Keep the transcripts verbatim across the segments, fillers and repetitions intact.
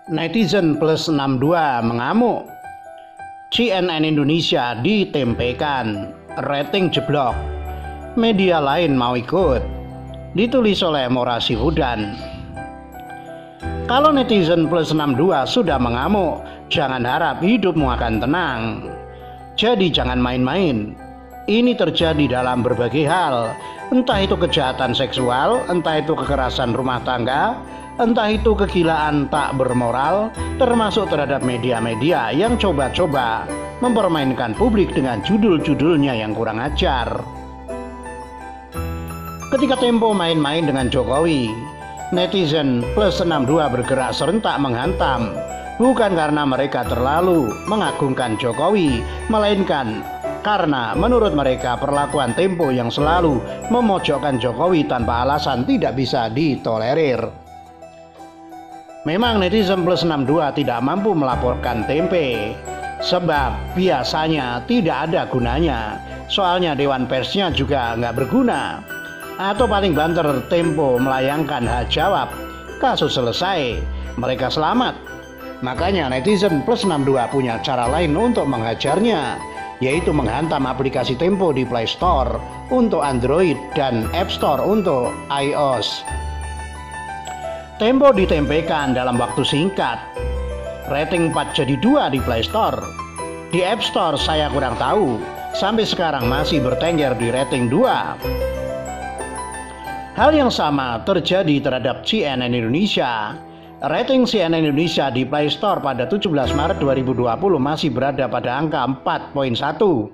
Netizen plus enam puluh dua mengamuk, C N N Indonesia ditempekan, rating jeblok, media lain mau ikut. Ditulis oleh Morasi Hudan. Kalau netizen plus enam puluh dua sudah mengamuk, jangan harap hidupmu akan tenang. Jadi jangan main-main. Ini terjadi dalam berbagai hal, entah itu kejahatan seksual, entah itu kekerasan rumah tangga, entah itu kegilaan tak bermoral, termasuk terhadap media-media yang coba-coba mempermainkan publik dengan judul-judulnya yang kurang ajar. Ketika Tempo main-main dengan Jokowi, netizen plus enam puluh dua bergerak serentak menghantam, bukan karena mereka terlalu mengagungkan Jokowi, melainkan karena menurut mereka perlakuan Tempo yang selalu memojokkan Jokowi tanpa alasan tidak bisa ditolerir. Memang netizen plus enam puluh dua tidak mampu melaporkan Tempe, sebab biasanya tidak ada gunanya. Soalnya Dewan Persnya juga nggak berguna. Atau paling banter Tempo melayangkan hak jawab, kasus selesai, mereka selamat. Makanya netizen plus enam puluh dua punya cara lain untuk menghajarnya, yaitu menghantam aplikasi Tempo di Play Store untuk Android dan App Store untuk iOS. Tempo ditempekan dalam waktu singkat, rating empat jadi dua di Play Store. Di App Store saya kurang tahu, sampai sekarang masih bertengger di rating dua. Hal yang sama terjadi terhadap C N N Indonesia. Rating C N N Indonesia di Play Store pada tujuh belas Maret dua ribu dua puluh masih berada pada angka empat koma satu.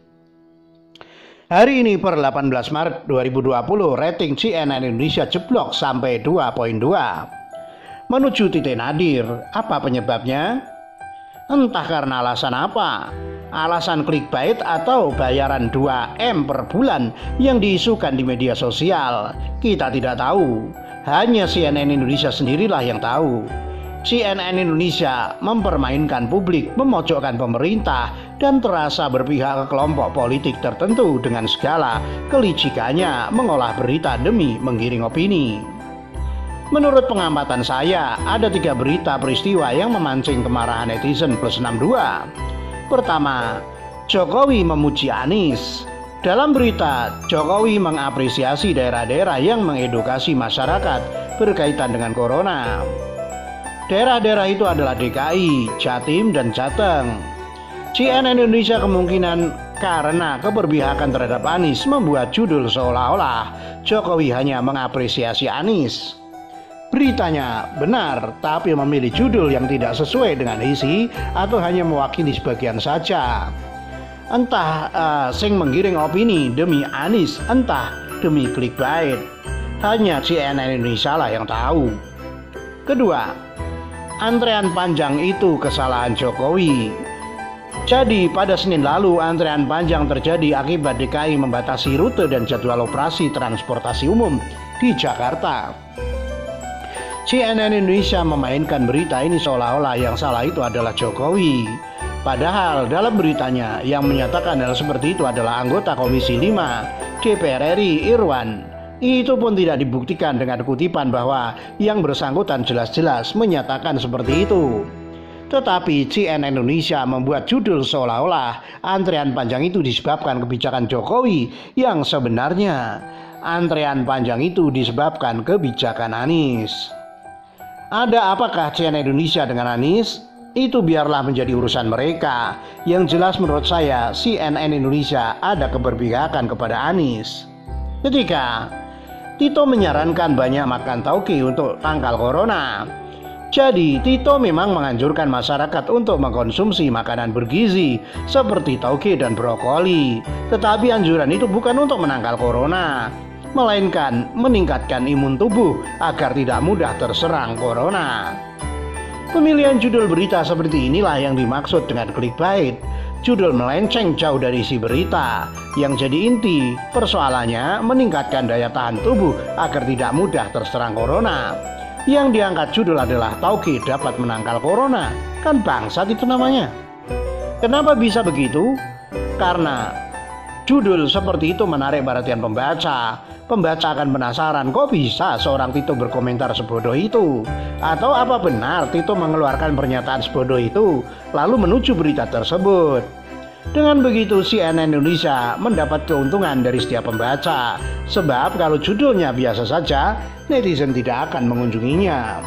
Hari ini per delapan belas Maret dua ribu dua puluh, rating C N N Indonesia jeblok sampai dua koma dua. Menuju titik nadir. Apa penyebabnya? Entah karena alasan apa. Alasan clickbait atau bayaran dua M per bulan yang diisukan di media sosial. Kita tidak tahu. Hanya C N N Indonesia sendirilah yang tahu. C N N Indonesia mempermainkan publik, memojokkan pemerintah, dan terasa berpihak ke kelompok politik tertentu dengan segala kelicikannya mengolah berita demi menggiring opini. Menurut pengamatan saya, ada tiga berita peristiwa yang memancing kemarahan netizen plus enam puluh dua. Pertama, Jokowi memuji Anies. Dalam berita, Jokowi mengapresiasi daerah-daerah yang mengedukasi masyarakat berkaitan dengan corona. Daerah-daerah itu adalah D K I, Jatim, dan Jateng. C N N Indonesia kemungkinan karena keberpihakan terhadap Anies membuat judul seolah-olah Jokowi hanya mengapresiasi Anies. Beritanya benar, tapi memilih judul yang tidak sesuai dengan isi atau hanya mewakili sebagian saja. Entah uh, sing menggiring opini demi Anies, entah demi clickbait. Hanya C N N Indonesia lah yang tahu. Kedua, antrean panjang itu kesalahan Jokowi. Jadi pada Senin lalu antrean panjang terjadi akibat D K I membatasi rute dan jadwal operasi transportasi umum di Jakarta. C N N Indonesia memainkan berita ini seolah-olah yang salah itu adalah Jokowi. Padahal dalam beritanya yang menyatakan hal seperti itu adalah anggota Komisi lima D P R R I Irwan. Itu pun tidak dibuktikan dengan kutipan bahwa yang bersangkutan jelas-jelas menyatakan seperti itu. Tetapi C N N Indonesia membuat judul seolah-olah antrean panjang itu disebabkan kebijakan Jokowi, yang sebenarnya antrean panjang itu disebabkan kebijakan Anies. Ada apakah C N N Indonesia dengan Anies? Itu biarlah menjadi urusan mereka. Yang jelas menurut saya C N N Indonesia ada keberpihakan kepada Anies. Ketiga, Tito menyarankan banyak makan tauge untuk tangkal corona. Jadi Tito memang menganjurkan masyarakat untuk mengkonsumsi makanan bergizi seperti tauge dan brokoli. Tetapi anjuran itu bukan untuk menangkal corona, melainkan meningkatkan imun tubuh agar tidak mudah terserang corona. Pemilihan judul berita seperti inilah yang dimaksud dengan clickbait. Judul melenceng jauh dari isi berita. Yang jadi inti persoalannya meningkatkan daya tahan tubuh agar tidak mudah terserang corona. Yang diangkat judul adalah tauge dapat menangkal corona. Kan bangsat itu namanya. Kenapa bisa begitu? Karena Judul seperti itu menarik perhatian pembaca. Pembaca akan penasaran, kok bisa seorang Tito berkomentar sebodoh itu? Atau apa benar Tito mengeluarkan pernyataan sebodoh itu lalu menuju berita tersebut? Dengan begitu C N N Indonesia mendapat keuntungan dari setiap pembaca. Sebab kalau judulnya biasa saja, netizen tidak akan mengunjunginya.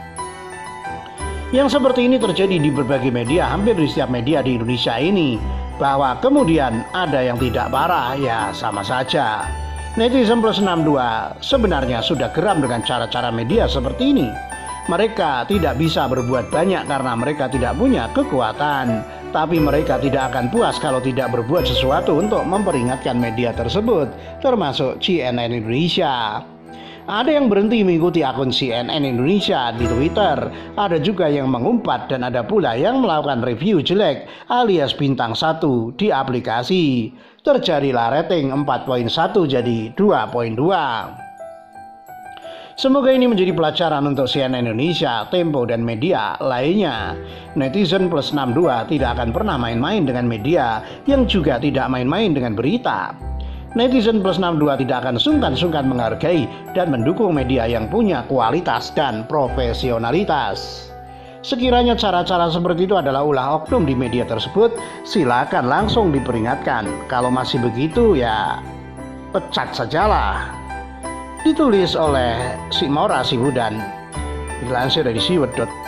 Yang seperti ini terjadi di berbagai media, hampir di setiap media di Indonesia ini. Bahwa kemudian ada yang tidak parah, ya sama saja. Netizen plus enam puluh dua sebenarnya sudah geram dengan cara-cara media seperti ini. Mereka tidak bisa berbuat banyak karena mereka tidak punya kekuatan. Tapi mereka tidak akan puas kalau tidak berbuat sesuatu untuk memperingatkan media tersebut, termasuk C N N Indonesia. Ada yang berhenti mengikuti akun C N N Indonesia di Twitter, ada juga yang mengumpat dan ada pula yang melakukan review jelek alias bintang satu di aplikasi. Terjadilah rating empat koma satu jadi dua koma dua. Semoga ini menjadi pelajaran untuk C N N Indonesia, Tempo, dan media lainnya. Netizen plus enam puluh dua tidak akan pernah main-main dengan media yang juga tidak main-main dengan berita. Netizen plus enam puluh dua tidak akan sungkan-sungkan menghargai dan mendukung media yang punya kualitas dan profesionalitas. Sekiranya cara-cara seperti itu adalah ulah oknum di media tersebut, silakan langsung diperingatkan. Kalau masih begitu ya pecat sajalah. Ditulis oleh Simora Sibudan, dilansir dari siwet dot com.